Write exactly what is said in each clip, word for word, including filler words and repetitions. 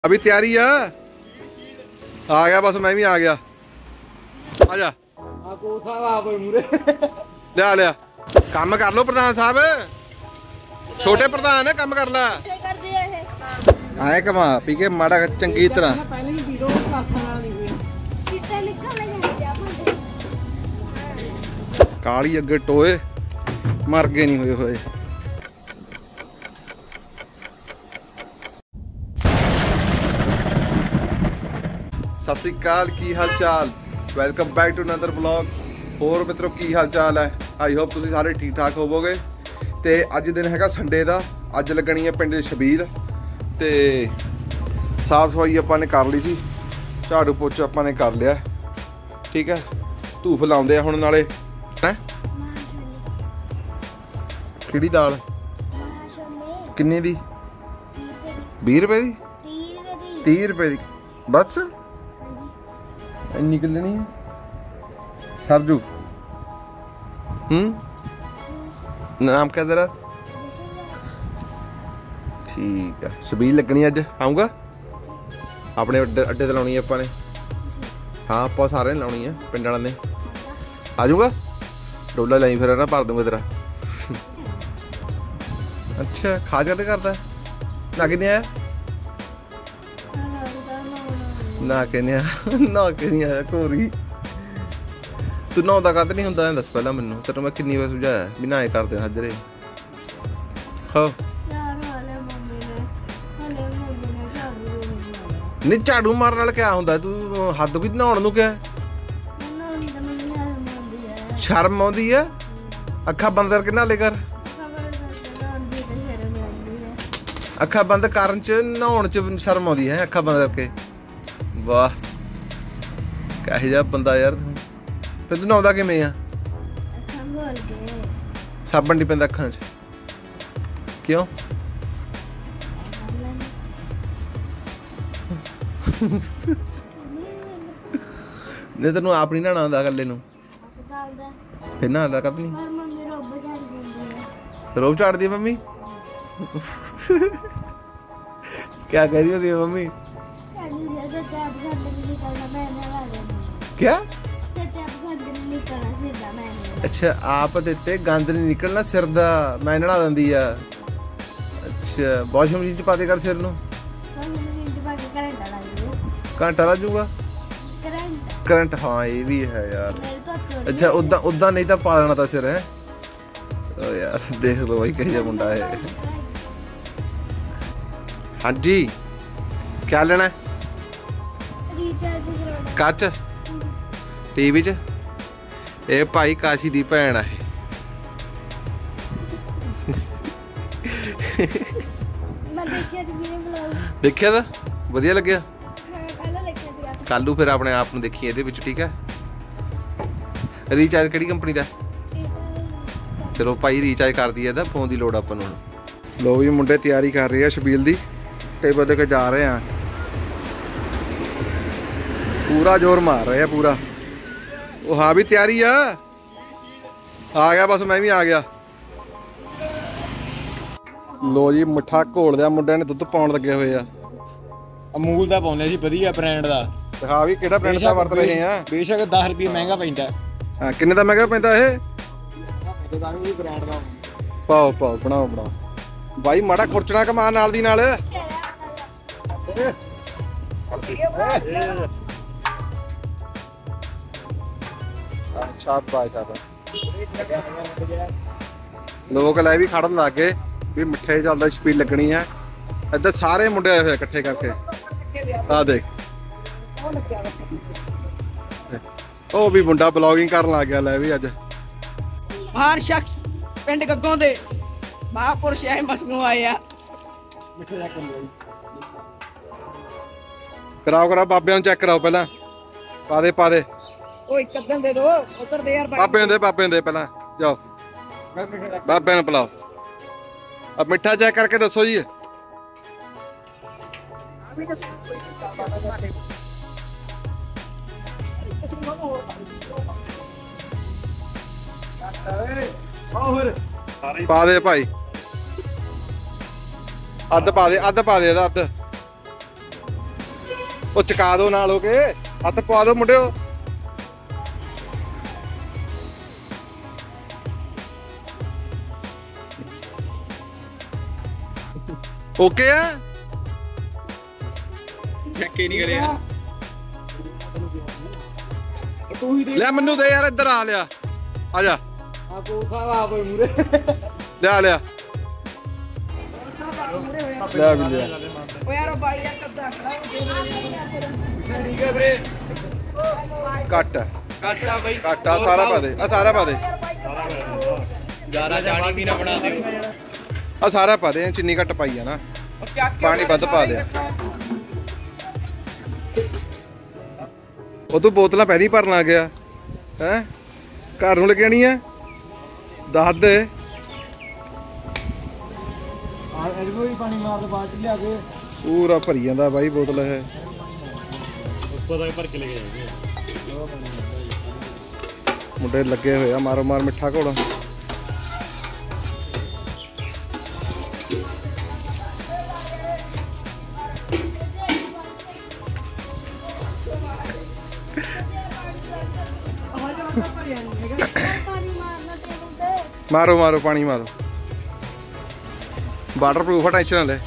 अभी तैयारी है। आ गया बस, मैं भी आ गया। आजा लिया लिया काम कर लो प्रधान साहब, छोटे प्रधान है, काम कर ला। आए कमा पी के माड़ा चंगी तरह काली अगे टोए मर गए नहीं हुए हुए। सत श्री अकाल, की हाल चाल, welcome back to another blog. होर मित्रों की हाल चाल है, आई होप तुसीं सारे ठीक ठाक होवोगे। तो अज दिन है संडे का, अज लगनी है पिंड छबील। तो साफ सफाई आपां ने कर ली सी, झाड़ू पोचा आपां ने कर लिया, ठीक है। धूफ लाउंदे हुण नाले है। किहड़ी दाल किन्ने दी? बीस रुपए दी, तीह रुपए दी बस इन्नी कि लेनी है सरजू। हम्म नाम क्या तेरा? ठीक है, छबील लगनी अज, आऊँगा अपने अड्डे अड्डे ते लाउणी आपां ने। हाँ आपां सारे लाउणी है, पिंड वाले ने। आ जाऊँगा, डोला लाई फिर ना भर दूंगा तेरा। अच्छा खाज करते करता ना किन्ने आया? ना किन्ने ना कि नहीं आया घोरी। तू नहाउंदा कद नहीं हुंदा, दस पहला मैनू, तेरे मैं किन्नी बार समझाया भी ना करदे हाजरे। हो नहीं झाड़ू मारन नाल क्या हुंदा? तू हद कोई नहाउण नूं क्या शर्म आउंदी है? अखां बंद करके नहा ले कर, अखां बंद करन च नहाउण च शर्म आउंदी है? अखां बंद करके, वाह कह जा बंदा यार। फिर तू नहाउंदा किवें आ? साबण नहीं पैंदा अखां च क्यों? नहीं तेनू आप नहीं नहाना आंदा कल्ले नू, फिर नहादा कद नहीं? रोब झाड़ दी मम्मी? क्या कह रही होती है मम्मी? क्या? अच्छा आप देते गंद नहीं निकलना सिर दा, मैं नहा दिंदी आ। अच्छा वॉशिंग मशीन च पा दे कर सिर नू, घंटा ला जूगा करंट। हाँ ये भी है यार। अच्छा उदा उदा नहीं तो पा देना था सिर है। ओ यार देख लो भाई कहीं मुंडा है। हाँ जी क्या लेना है? कच टीवी च ये भाई काशी दी भैन है। देखिया था वधिया लग्या? कल फिर अपने आप में देखी ये, ठीक है। रीचार्ज किहड़ी कंपनी का? चलो भाई रीचार्ज कर दी है, फोन की लोड़ अपन नूं। लो भी मुंडे तैयारी कर रहे हैं छबील की, टेबल लेके जा रहे हैं, पूरा जोर मार रहे हैं पूरा। वो हाँ भी तैयारी है। आ गया बस, मैं भी आ गया। लो जी मिठा घोल दिया मुंडे ने, दुध पाउण लगे हुए आ। अमूल का पाउंदे सी, वधिया ब्रांड दा। दिखा भी किहड़ा ब्रांड दा वरत रहे हैं। बेशक दस रुपये महंगा पैंदा। हां किन्ने दा महंगा पैंदा ये? ब्रांड दा पाओ पाओ बनाओ बनाओ भाई, माड़ा खुरचना कमा नाल दी नाल। लोग लै भी खड़न लग गए भी मिठे चलदा, छबील लगनी है। इधर सारे मुंडे आए हुए इकट्ठे करके। आ देख ओ भी मुंडा ब्लॉगिंग करन लग गया। लै भी अज हर शख्स पिंड गग्गों दे महापुरुष है मसनू आए आ। कराओ कराओ बाबे चेक कराओ पहला, पा दे पा दे। ओए कदम दे दो उधर दे यार, बाबे दे बाबे दे पहला, जाओ बाबे ने पिलाओ। अब मिठा चेक करके दसो जी। पा दे भाई, अद्ध पा दे, अद्ध पा दे, अद्ध ਉਹ ਚਕਾ ਦੋ ਨਾਲ ਹੋ ਕੇ ਹੱਥ ਪਵਾ ਦੋ ਮੁੰਡਿਓ। ਓਕੇ ਆ ਚੱਕੇ ਨਹੀਂ ਕਰਿਆ ਲੈ ਮੈਨੂੰ ਦੇ ਯਾਰ ਇੱਧਰ ਆ ਲਿਆ ਆ ਜਾ ਆ ਕੋ ਸਾਹਿਬ ਆ ਕੋਈ ਮੂਰੇ ਲਿਆ ਲਿਆ ਲਿਆ ਵੀ ਲਿਆ ਓ ਯਾਰ ਬਾਈ ਯਾਰ ਕੱਦਾ ਠੀਕ ਹੈ ਵੀਰੇ ਕੱਟ ਕਾਟਾ ਬਾਈ ਕੱਟਾ ਸਾਰਾ ਪਾ ਦੇ ਆ ਸਾਰਾ ਪਾ ਦੇ ਜ਼ਿਆਦਾ ਚਾਣੀ ਵੀ ਨਾ ਬਣਾ ਦਿਓ ਆ ਸਾਰਾ ਪਾ ਦੇ ਚੀਨੀ ਘੱਟ ਪਾਈ ਆ ਨਾ ਪਾਣੀ ਵੱਧ ਪਾ ਲਿਆ ਉਹ ਤੂੰ ਬੋਤਲਾਂ ਪਹਿਲਾਂ ਹੀ ਭਰਨ ਆ ਗਿਆ ਹੈ ਘਰ ਨੂੰ ਲੈ ਕੇ ਆਣੀ ਆ ਦੱਸ ਦੇ ਆ ਇਹਨੂੰ ਵੀ ਪਾਣੀ ਮਾਰ ਦੋ ਬਾਅਦ ਚ ਲਿਆ ਕੇ ਪੂਰਾ ਭਰੀ ਜਾਂਦਾ ਬਾਈ ਬੋਤਲ ਇਹ ਉੱਪਰ ਤੱਕ ਭਰ ਕੇ ਲੈ ਕੇ ਜਾਈਏ ਮੁੰਡੇ ਲੱਗੇ ਹੋਏ ਆ ਮਾਰੋ ਮਾਰ ਮਿੱਠਾ ਘੋਲ मारो मारो पानी मारो वाटर प्रूफ है टेंशन ना ले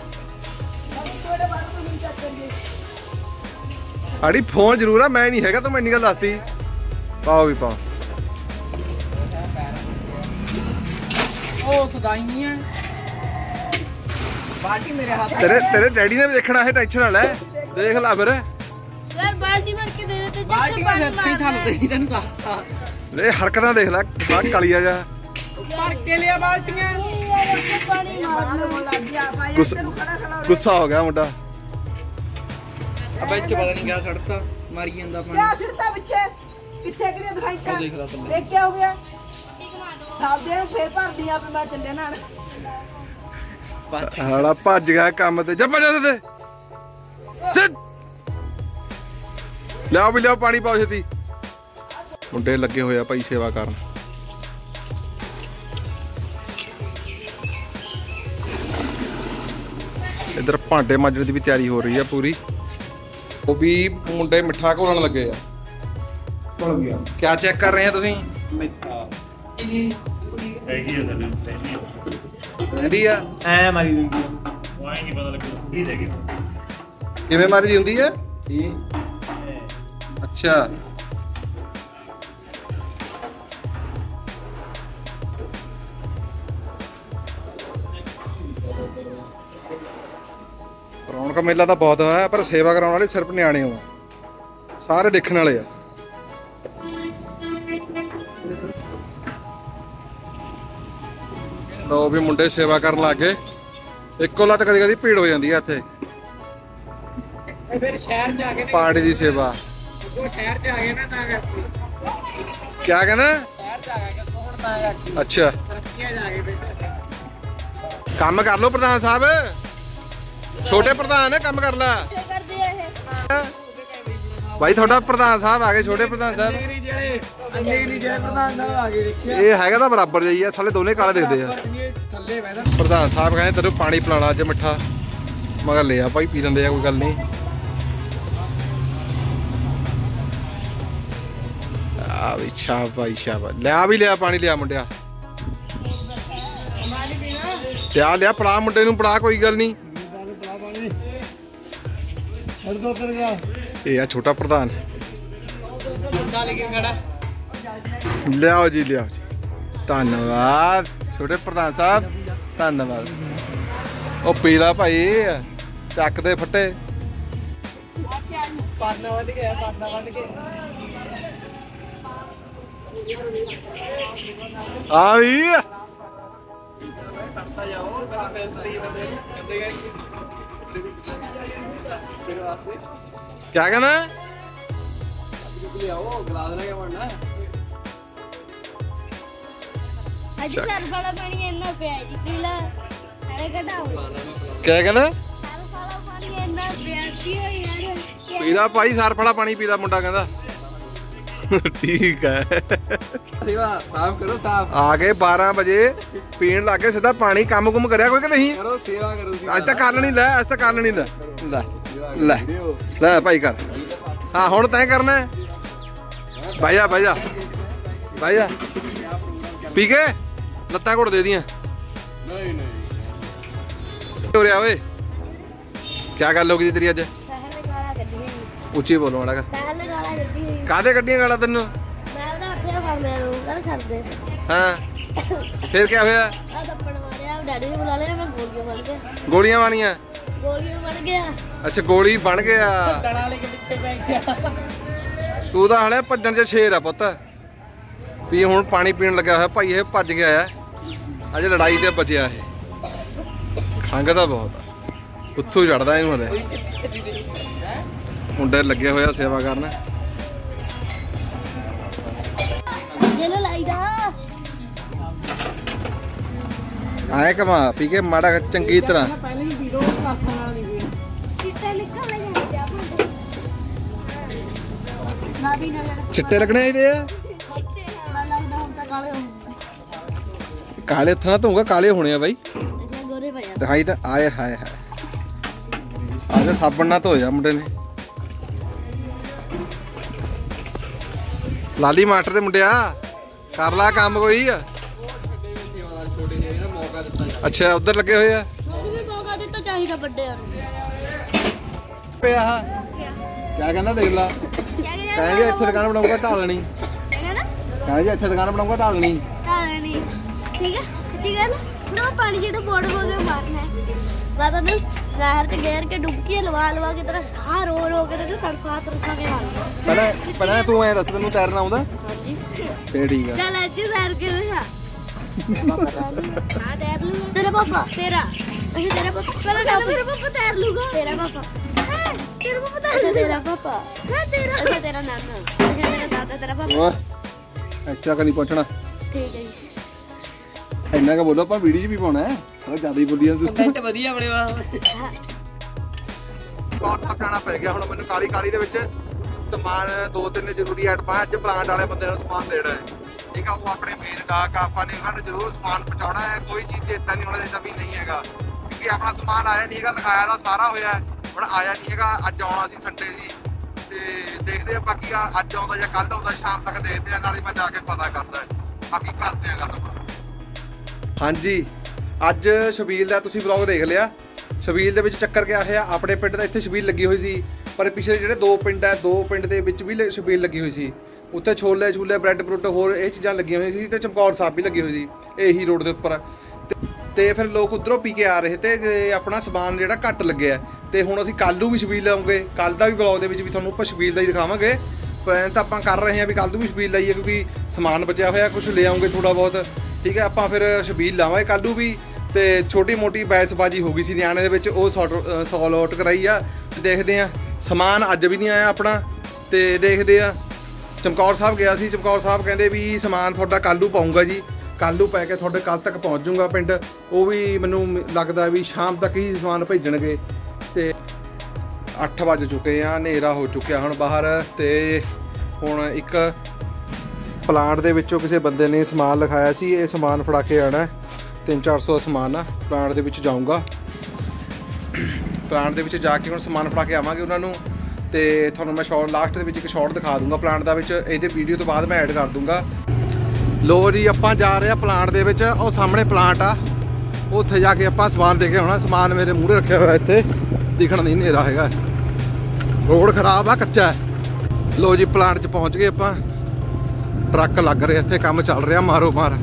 आड़ी फोन जरूर है मैं नहीं है तो मैं निकल आती पाओ भी पाओ ओ सदाई नहीं है बाल्टी मेरे हाथ तेरे तेरे डैडी ने भी देखना है टेंशन ना ले देख ला फिर यार बाल्टी भर के दे देते बाल्टी में सही था तो ही तन कहता ले हरकतां देख ला बड़ा कालिया जा भर के लिया बाल्टियां पानी मार गुस्सा गुस्सा हो गया मुंडा अब ਇੱਥੇ ਪਤਾ ਨਹੀਂ ਕਿਆ ਸੜਤਾ ਮਾਰੀ ਜਾਂਦਾ ਪਾਣੀ क्या सिरता पिछे किथे के लिए दिखाई का देख क्या हो गया साहब दे फिर भर दिया पे मैं चले ना हाड़ा भज गया काम ते जा भज दे चल लियाओ भी लियाओ पानी पाओ छेती मुंडे लगे होया भाई सेवा करन इधर भांडे मांजने की भी तैयारी हो रही है पूरी वो भी मुंडे मिठा घोलण लगे आ क्या चेक कर रहे हैं तुसीं ਹੈਗੀ ਆ ਥੱਲੇ रहंदी आ ਐ ਮਾਰੀ ਦੀ ਉਹ ਆਈ ਨਹੀਂ ਪਤਾ ਲੱਗਦਾ ਇਹ ਦੇ ਗਏ किवें मारी दी हुंदी है ਇਹ अच्छा रौनक मेला तो बहुत है पर सेवा कराने वाले सिर्फ न्याणे हो सारे देखने वाले आ लो भी मुंडे सेवा करन लग गए इक्को लत कदी कदी भीड़ हो जाती है इत्थे ਫਿਰ ਸ਼ਹਿਰ ਜਾ ਕੇ पार्टी की सेवा ਉਹ ਸ਼ਹਿਰ ਚ ਆ ਗਏ ਨਾ ਤਾਂ ਕਰਕੇ क्या कहना ਸ਼ਹਿਰ ਚ ਆ ਗਏ ਕੋਹਣ ਤਾਂ ਕਰਕੇ अच्छा ਤਰੱਕੀਆਂ ਜਾ ਕੇ ਬੈਠੇ काम कर लो प्रधान साहब छोटे प्रधान है काम कर ला कर दिया है भाई थोड़ा प्रधान साहब आ गए छोटे प्रधान साहब ਅੰਗਰੇਜ਼ੀ ਜਿਹੜੇ ਅੰਗਰੇਜ਼ੀ ਜਿਹੜੇ ਪ੍ਰਧਾਨ ਸਾਹਿਬ ਆ ਗਏ ਦੇਖਿਆ ये हैगा तो बराबर जाइए साले दोने काले देखते हैं ਥੱਲੇ ਬੈਠਾ प्रधान साहब कहते तेरे पानी पिलाना अज मिठा मगर ले आ भाई पी लेंदे कोई गल नहीं आ भी शाबाश शाबाश लिया भी लिया पानी लिया मुंडिया लिया लिया पड़ा मुंडे नूं पड़ा कोई गल नहीं ये आ छोटा प्रधान ਚੱਲ ਕੇ ਖੜਾ लियाओ जी लियाओ जी धन्यवाद छोटे प्रधान साहब धन्यवाद ओ पीला भाई चक दे फट्टे ਪਾਣਾ ਵੱਧ ਗਿਆ ਪਾਣਾ ਵੱਧ ਗਿਆ आई ਕਰਤਾ ਜਾਓ ਬੜਾ ਮਿਹਨਤੀ ਬੰਦੇ ਕਹਿੰਦੇ ਗਏ ਤੇਰੇ ਵਾਸਤੇ क्या कहना ਲਿਆਓ ਗਲਾਸ ਲੈ ਕੇ ਵੜਨਾ अजी सर वाला पानी इतना पिया जी पीला अरे घटाओ क्या कहना सर वाला पानी इतना पिया पियो यार पीला भाई सार फड़ा पानी पीला मुंडा कहंदा ठीक है सेवा साफ करो साफ आ गए बारह बजे पीन लग गए सीधा पानी काम कुम करया कोई कि नहीं करो सेवा करो ਅੱਜ ਤਾਂ ਕਰ ਨਹੀਂ ਲੈ ਅੱਜ ਤਾਂ ਕਰ ਨਹੀਂ ਲੈ ਲੈ ਲੈ ਲੈ ਭਾਈ ਕਰ ਹਾਂ ਹੁਣ ਤੈਂ ਕਰਨਾ ਹੈ ਭਾਈ ਜਾ ਭਾਈ ਜਾ ਭਾਈ ਜਾ ਪੀ ਕੇ ਲੱਤਾਂ ਘੁੱਟ ਦੇ ਦੀਆਂ नहीं नहीं ਹੋ ਰਿਹਾ ਓਏ ਕੀ ਗੱਲ ਹੋ ਗਈ ਤੇਰੀ ਅੱਜ ਪਹਿਲੇ ਗਾਲਾਂ ਕੱਢੀਆਂ ਉੱਚੀ ਬੋਲੋ ਮਾੜਾ ਕਾ ਪਹਿਲੇ ਗਾਲਾਂ ਕੱਢੀਆਂ ਕਾਹਦੇ ਕੱਢੀਆਂ ਗਾਲਾਂ ਤੈਨੂੰ ਮੈਂ ਉਹਦਾ ਹੱਥੇ ਫੜਨੇ ਨੂੰ ਕਰ ਛੱਡਦੇ ਹਾਂ ਫਿਰ ਕੀ ਹੋਇਆ ਆ ਥੱਪੜ ਮਾਰਿਆ ਡੈਡੀ ਨੂੰ ਬੁਲਾ ਲਿਆ ਮੈਂ ਗੋਲੀਆਂ ਬਣ ਗਿਆ ਗੋਲੀਆਂ ਮਾਰੀਆਂ ਗੋਲੀਆਂ ਬਣ ਗਿਆ ਅੱਛਾ ਗੋਲੀ ਬਣ ਗਿਆ डरा लेके पीछे बैठ गया ਤੂੰ ਤਾਂ ਹਲੇ ਭੱਜਣ 'ਚ ਸ਼ੇਰ ਆ ਪੁੱਤ ਵੀ ਹੁਣ ਪਾਣੀ ਪੀਣ ਲੱਗਾ ਹੋਇਆ ਭਾਈ ਇਹ ਭੱਜ ਗਿਆ ਆ ਅੱਜ ਲੜਾਈ ਤੇ ਬਚਿਆ ਇਹ ਖੰਘਦਾ ਬਹੁਤ ਆ ਉੱਥੋਂ ਚੜਦਾ ਇਹਨੂੰ ਹਲੇ ਮੁੰਡੇ ਲੱਗੇ ਹੋਇਆ ਸੇਵਾ ਕਰਨ ਜੇਲੋ ਲਾਈਦਾ ਆਏ ਕਮਾ ਪੀ ਕੇ ਮਾੜਾ ਚੰਗੀ ਤਰ੍ਹਾਂ पहले ही वीडियो आसान वाला नहीं ਚਿੱਟੇ ਨਿਕਲ ਜਾਂਦੇ ਆ ਭਾਂਡੇ ਨਾਦੀ ਨਾਲ ਚਿੱਟੇ ਲੱਗਣੇ ਇਹਦੇ ਆ ਖੱਟੇ ਨਾ ਲੱਗਦਾ ਹੁਣ ਤਾਂ ਕਾਲੇ ਹੋ ਕਾਲੇ ਥਾਂ ਧੋਂਗਾ ਕਾਲੇ ਹੋਣੇ ਆ ਬਾਈ ਅੱਛਾ ਗੋਰੇ ਪਿਆ ਦਿਖਾਈ ਤਾਂ ਆਏ ਹਾਏ ਹਾਏ ਆਗੇ ਸਾਬਣ ਨਾਲ ਧੋਇਆ ਮੁੰਡੇ ਨੇ ਲਾਲੀ ਮਾਸਟਰ ਦੇ ਮੁੰਡਿਆ ਕਰ ਲਾ ਕੰਮ ਕੋਈ छोटे ਜਿਹੇ ਨਾ ਮੌਕਾ ਦਿੱਤਾ ਜਾ ਅੱਛਾ ਉਧਰ ਲੱਗੇ ਹੋਏ ਆ ਉਹਨੂੰ ਵੀ ਮੌਕਾ ਦਿੱਤਾ ਚਾਹੀਦਾ ਵੱਡੇ ਆ ਪਿਆ ਕਿਆ ਕਹਿੰਦਾ ਦੇਖ ਲਾ ਕਹਿੰਦੇ ਇੱਥੇ ਦੁਕਾਨ ਬਣਾਉਂਗਾ ਢਾਲਣੀ ਕਹਿੰਦਾ ਕਹਿੰਦੇ ਇੱਥੇ ਦੁਕਾਨ ਬਣਾਉਂਗਾ ਢਾਲਣੀ ਤਾਂ ਨਹੀਂ ਠੀਕ ਹੈ ਠੀਕ ਹੈ ਨਾ ਉਹ ਪਾਣੀ ਜਿਹੜਾ ਬੋੜ ਬੋੜ ਕੇ ਮਾਰਨਾ ਹੈ ਬਾਬਾ ਨੂੰ ਨਹਿਰ ਤੇ ਗੇਰ ਕੇ ਡੁਬਕੀ ਲਵਾ ਲਵਾ ਕੇ ਤੇਰਾ ਸਾਹ ਰੋ ਰੋ ਕੇ ਤੇ ਤੜਫਾ ਤੜਫਾ ਕੇ ਮਾਰਨਾ ਪਹਿਲਾਂ ਪਹਿਲਾਂ ਤੂੰ ਐ ਦੱਸ ਤੈਨੂੰ ਤੈਰਨਾ ਆਉਂਦਾ ਹਾਂਜੀ ਫੇਰ ਠੀਕ ਆ ਚੱਲ ਅੱਜ ਸੈਰ ਕੇ ਦਿਖਾ ਹਾਂ ਤੈਰ ਲੂਗਾ ਤੇਰਾ ਪਾਪਾ ਤੇਰਾ ਅੱਛਾ ਤੇਰਾ ਪਾਪਾ ਪਹਿਲਾਂ ਕਹਿੰਦਾ ਮੇਰਾ ਪਾਪਾ ਤੈਰ ਲੂਗਾ ਤੇਰਾ ਪਾਪਾ ਹੈ ਤੇਰਾ ਪਾਪਾ ਤੈਰ ਤੇਰਾ ਪਾਪਾ ਹੈ ਤੇਰਾ ਅੱਛਾ ਤੇਰਾ ਨਾਨਾ ਅੱਛਾ ਤੇਰਾ ਦਾਦਾ ਤੇਰਾ ਪਾਪਾ ਵਾਹ ਅੱਛਾ ਕਾ ਨਹੀਂ ਪਹੁੰਚਣਾ ਠੀਕ ਹੈ ਜੀ ਇੰਨਾ ਕਾ ਬੋਲੋ ਆਪਾਂ ਵੀਡੀਓ 'ਚ ਵੀ ਪਾਉਣਾ ਹੈ ਥੋੜਾ ਜ਼ਿਆਦਾ ਹੀ ਬੋਲੀ ਜਾਂਦੇ ਕੰਟੈਂਟ ਵਧੀਆ ਬਣੇ ਵਾ ਬਹੁਤ ਥੱਕਣਾ ਪੈ ਗਿਆ ਹੁਣ ਮੈਨੂੰ ਕਾਲੀ ਕਾਲੀ ਦੇ ਵਿੱਚ ਸਮਾਨ ਦੋ ਤਿੰਨ ਜ਼ਰੂਰੀ ਆਈਟਮਾਂ ਅੱਜ ਪਲਾਂਟ ਵਾਲੇ ਬੰਦੇ ਨੂੰ ਸਮਾਨ ਦੇਣਾ ਹੈ ਠੀਕ ਆ ਉਹ ਆਪਣੇ ਮੇਨ ਗਾਹਕ ਆਪਾਂ ਨੇ ਉਹਨਾਂ ਨੂੰ ਜ਼ਰੂਰ ਸਮਾਨ ਪਹੁੰਚਾਉਣਾ ਹੈ ਕੋਈ ਚੀਜ਼ ਤੇ ਇਦਾਂ ਨਹੀਂ ਹੋਣਾ ਚਾਹੀਦਾ ਵੀ ਨਹੀਂ ਹੈਗਾ ਕਿਉਂਕਿ ਆਪਣਾ ਸਮਾਨ ਆਇਆ ਨਹੀਂ ਹੈਗਾ ਲਗਾਇਆ ਦਾ ਸਾਰਾ ਹੋਇਆ ਹੁਣ ਆਇਆ ਨਹੀਂ ਹੈਗਾ ਅੱਜ ਆਉਣਾ ਸੀ ਸੰਡੇ ਸੀ ਤੇ ਦੇਖਦੇ ਆ ਬਾਕੀ ਆ ਅੱਜ ਆਉਂਦਾ ਜਾਂ ਕੱਲ ਆਉਂਦਾ ਸ਼ਾਮ ਤੱਕ ਦੇਖਦੇ ਆ ਨਾਲੇ ਮੈਂ ਜਾ ਕੇ ਪਤਾ ਕਰਦਾ ਬਾਕੀ ਕਰਦੇ ਆ ਗੱਲ ਹਾਂਜੀ ਅੱਜ ਸ਼ਬੀਲ ਦਾ ਤੁਸੀਂ ਵਲੌਗ ਦੇਖ ਲਿਆ ਸ਼ਬੀਲ ਦੇ ਵਿੱਚ ਚੱਕਰ ਗਿਆ ਹੋਇਆ ਆਪਣੇ ਪਿੰਡ ਦਾ ਇੱਥੇ ਸ਼ਬੀਲ ਲੱਗੀ ਹੋਈ ਸੀ ਪਰ ਪਿਛਲੇ ਜਿਹੜੇ ਦੋ ਪਿੰਡ ਹੈ ਦੋ ਪਿੰਡ ਦੇ ਵਿੱਚ ਵੀ ਸ਼ਬੀਲ ਲੱਗੀ ਹੋਈ ਸੀ ਉੱਥੇ ਛੋਲੇ ਛੂਲੇ ਬ੍ਰੈਡ ਬਰੂਡ ਹੋਰ ਇਹ ਚੀਜ਼ਾਂ ਲੱਗੀਆਂ ਹੋਈਆਂ ਸੀ ਤੇ ਚਮਕੌਰ ਸਾਹਿਬ ਵੀ ਲੱਗੀ ਹੋਈ ਸੀ ਇਹੀ ਰੋਡ ਦੇ ਉੱਪਰ ਤੇ ਫਿਰ ਲੋਕ ਉਧਰੋਂ ਪੀ ਕੇ ਆ ਰਹੇ ਤੇ ਆਪਣਾ ਸਮਾਨ ਜਿਹੜਾ ਘੱਟ ਲੱਗਿਆ ਤੇ ਹੁਣ ਅਸੀਂ ਕੱਲ੍ਹ ਨੂੰ ਵੀ ਸ਼ਬੀਲ ਲਾਉਂਗੇ ਕੱਲ੍ਹ ਦਾ ਵੀ ਵਲੌਗ ਦੇ ਵਿੱਚ ਵੀ ਤੁਹਾਨੂੰ ਆਪਾਂ ਸ਼ਬੀਲ ਦਾ ਹੀ ਦਿਖਾਵਾਂਗੇ ਪਲਾਨ ਤਾਂ ਆਪਾਂ ਕਰ ਰਹੇ ਹਾਂ ਵੀ ਕੱਲ੍ਹ ਨੂੰ ਵੀ ਸ਼ਬੀਲ ਲਾਈਏ ਕਿਉਂਕਿ ਸਮਾਨ ਬਚਿਆ ਹੋਇਆ ਕੁਝ ਲੈ ਆਉਂਗੇ ਥੋੜਾ ਬਹੁਤ ਠੀਕ ਹੈ ਆਪਾਂ ਫਿਰ ਸ਼ਬੀਲ ਲਾਵਾਂਗੇ ਕੱਲ੍ਹ ਨੂੰ ਵੀ ਤੇ ਛੋਟੀ ਮੋਟੀ ਬੈਸਬਾਜੀ ਹੋ ਗਈ ਸੀ ਨਿਆਣੇ ਦੇ ਵਿੱਚ ਉਹ ਸੌਲ ਆਊਟ ਕਰਾਈ ਆ ਦੇਖਦੇ ਆ ਸਮਾਨ ਅੱਜ ਵੀ ਨਹੀਂ ਆਇਆ ਆਪਣਾ ਤੇ ਦੇਖਦੇ ਆ ਚਮਕੌਰ ਸਾਹਿਬ ਗਿਆ ਸੀ ਚਮਕੌਰ ਸਾਹਿਬ ਕਹਿੰਦੇ ਵੀ ਸਮਾਨ ਤੁਹਾਡਾ ਕੱਲ੍ਹ ਨੂੰ ਪਾਉਂਗਾ ਜੀ ਕੱਲ੍ਹ ਨੂੰ ਪੈ ਕੇ ਤੁਹਾਡੇ ਕੱਲ੍ਹ ਤੱਕ ਪਹੁੰਚ ਜਾਊਗਾ ਪਿੰਡ ਉਹ ਵੀ ਮੈਨੂੰ ਲੱਗਦਾ ਵੀ ਸ਼ਾਮ ਤੱਕ ਹੀ ਸਮਾਨ ਭੇਜਣਗੇ ਤੇ ਅੱਠ ਵੱਜ ਚੁੱਕੇ ਆ ਹਨੇਰਾ ਹੋ ਚੁੱਕਿਆ ਹੁਣ ਬਾਹਰ ਤੇ ਹੁਣ ਇੱਕ ਪਲਾਂਟ ਦੇ ਵਿੱਚੋਂ ਕਿਸੇ ਬੰਦੇ ਨੇ ਸਮਾਨ ਲਿਖਾਇਆ ਸੀ ਇਹ ਸਮਾਨ ਫੜਾ ਕੇ ਆਉਣਾ ਤਿੰਨ ਚਾਰ ਸੌ ਸਮਾਨ ਆ ਪਲਾਂਟ ਦੇ ਵਿੱਚ ਜਾਊਂਗਾ ਪਲਾਂਟ ਦੇ ਵਿੱਚ ਜਾ ਕੇ ਹੁਣ ਸਮਾਨ ਫੜਾ ਕੇ ਆਵਾਂਗੇ ਉਹਨਾਂ ਨੂੰ ਤੇ ਤੁਹਾਨੂੰ ਮੈਂ ਸ਼ਾਰਟ ਲਾਸਟ ਦੇ ਵਿੱਚ ਇੱਕ ਸ਼ਾਰਟ ਦਿਖਾ ਦੂੰਗਾ ਪਲਾਂਟ ਦਾ ਵਿੱਚ ਇਹਦੇ ਵੀਡੀਓ ਤੋਂ ਬਾਅਦ ਮੈਂ ਐਡ ਕਰ ਦੂੰਗਾ ਲੋ ਜੀ ਆਪਾਂ ਜਾ ਰਹੇ ਆ ਪਲਾਂਟ ਦੇ ਵਿੱਚ ਉਹ ਸਾਹਮਣੇ ਪਲਾਂਟ ਆ ਉੱਥੇ ਜਾ ਕੇ ਆਪਾਂ ਸਮਾਨ ਦੇ ਕੇ ਆਉਣਾ ਸਮਾਨ ਮੇਰੇ ਮੂਹਰੇ ਰੱਖਿਆ ਹੋਇਆ ਇੱਥੇ ਦਿਖਣ ਨਹੀਂ ਹਨੇਰਾ ਹੈਗਾ ਰੋਡ ਖਰਾਬ ਆ ਕੱਚਾ ਲੋ ਜੀ ਪਲਾਂਟ 'ਚ ਪਹੁੰਚ ਗਏ ਆਪਾਂ ਟਰੱਕ ਲੱਗ ਰਿਹਾ ਇੱਥੇ ਕੰਮ ਚੱਲ ਰਿਹਾ ਮਾਰੋ ਮਾਰ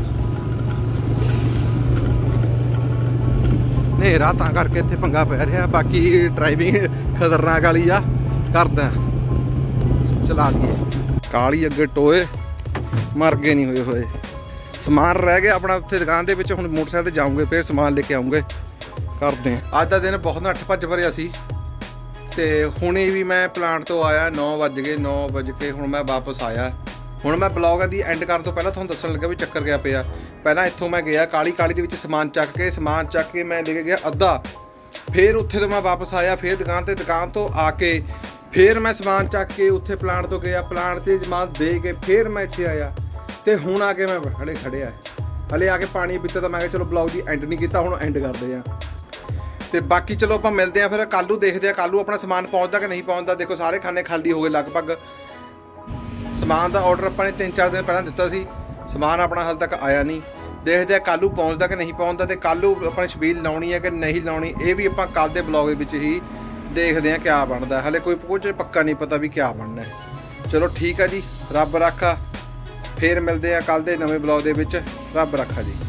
ਹਨੇਰਾ ਤਾਂ ਕਰਕੇ ਇੱਥੇ ਪੰਗਾ ਪੈ ਰਿਹਾ ਬਾਕੀ ਡਰਾਈਵਿੰਗ ਖਤਰਨਾਕ ਵਾਲੀ ਆ ਕਰਦਾ ਚਲਾ ਦਈਏ ਕਾਲੀ ਅੱਗੇ ਟੋਏ ਮਰ ਗਏ ਨਹੀਂ ਹੋਏ ਹੋਏ ਸਮਾਨ ਰਹਿ ਗਿਆ ਆਪਣਾ ਉੱਥੇ ਦੁਕਾਨ ਦੇ ਵਿੱਚ ਹੁਣ ਮੋਟਰਸਾਈਕਲ ਤੇ ਜਾਊਂਗੇ ਫਿਰ ਸਮਾਨ ਲੈ ਕੇ ਆਉਂਗੇ ਕਰਦੇ ਆ ਅੱਜ ਦਾ ਦਿਨ ਬਹੁਤ ਨੱਠ ਭੱਜ ਭਰਿਆ ਸੀ ਤੇ ਹੁਣੇ ਵੀ ਮੈਂ ਪਲਾਂਟ ਤੋਂ ਆਇਆ ਨੌ ਵੱਜ ਗਏ ਨੌ ਵਜ ਕੇ ਹੁਣ ਮੈਂ ਵਾਪਸ ਆਇਆ ਹੁਣ ਮੈਂ ਬਲੌਗ ਦੀ ਐਂਡ ਕਰਨ ਤੋਂ ਪਹਿਲਾਂ ਤੁਹਾਨੂੰ ਦੱਸਣ ਲੱਗਾ ਵੀ ਚੱਕਰ ਗਿਆ ਪਿਆ ਪਹਿਲਾਂ ਇੱਥੋਂ ਮੈਂ ਗਿਆ ਕਾਲੀ ਕਾਲੀ ਦੇ ਵਿੱਚ ਸਮਾਨ ਚੱਕ ਕੇ ਸਮਾਨ ਚੱਕ ਕੇ ਮੈਂ ਲੈ ਕੇ ਗਿਆ ਅੱਧਾ ਫਿਰ ਉੱਥੇ ਤੋਂ ਮੈਂ ਵਾਪਸ ਆਇਆ ਫਿਰ ਦੁਕਾਨ ਤੇ ਦੁਕਾਨ ਤੋਂ ਆ ਕੇ ਫਿਰ ਮੈਂ ਸਮਾਨ ਚੱਕ ਕੇ ਉੱਥੇ ਪਲਾਂਟ ਤੋਂ ਗਿਆ, ਪਲਾਂਟ ਤੇ ਸਮਾਨ ਦੇ ਕੇ ਫਿਰ ਮੈਂ ਇੱਥੇ ਆਇਆ ਤੇ ਹੁਣ ਆ ਕੇ ਮੈਂ ਖੜੇ ਖੜਿਆ ਹਲੇ ਆ ਕੇ ਪਾਣੀ ਪੀਤਾ ਤਾਂ ਮੈਂ ਕਿਹਾ ਚਲੋ ਬਲੌਗ ਦੀ ਐਂਡ ਨਹੀਂ ਕੀਤਾ, ਹੁਣ ਐਂਡ ਕਰਦੇ ਆ। ਤੇ ਬਾਕੀ ਚਲੋ ਆਪਾਂ ਮਿਲਦੇ ਆ ਫਿਰ ਕੱਲ੍ਹ ਨੂੰ, ਦੇਖਦੇ ਆ ਕੱਲ੍ਹ ਨੂੰ ਆਪਣਾ ਸਮਾਨ ਪਹੁੰਚਦਾ ਕਿ ਨਹੀਂ ਪਹੁੰਚਦਾ। ਦੇਖੋ ਸਾਰੇ ਖਾਨੇ ਖਾਲੀ ਹੋ ਗਏ ਲਗਭਗ। ਸਮਾਨ ਦਾ ਆਰਡਰ ਆਪਾਂ ਨੇ ਤਿੰਨ ਚਾਰ ਦਿਨ ਪਹਿਲਾਂ ਦਿੱਤਾ ਸੀ, ਸਮਾਨ ਆਪਣਾ ਹਾਲੇ ਤੱਕ ਆਇਆ ਨਹੀਂ। ਦੇਖਦੇ ਆ ਕੱਲ੍ਹ ਨੂੰ ਪਹੁੰਚਦਾ ਕਿ ਨਹੀਂ ਪਹੁੰਚਦਾ ਤੇ ਕੱਲ੍ਹ ਨੂੰ ਆਪਾਂ ਨੇ ਛਬੀਲ ਲਾਉਣੀ ਹੈ ਕਿ ਨਹੀਂ ਲਾਉਣੀ, ਇਹ ਵੀ ਆਪਾਂ ਕੱਲ੍ਹ ਦੇ ਬਲੌਗ ਦੇ ਵਿੱਚ ਹੀ ਦੇਖਦੇ ਆ ਕਿਆ ਬਣਦਾ। ਹਲੇ ਕੋਈ ਕੁਝ ਪੱਕਾ ਨਹੀਂ ਪਤਾ ਵੀ ਕਿਆ ਬਣਨਾ ਹੈ। ਚਲੋ ਠੀਕ ਆ ਜੀ, ਰੱਬ ਰਾਖਾ। ਫੇਰ ਮਿਲਦੇ ਆ ਕੱਲ੍ਹ ਦੇ ਨਵੇਂ ਬਲੌਗ ਦੇ ਵਿੱਚ। ਰੱਬ ਰਾਖਾ ਜੀ।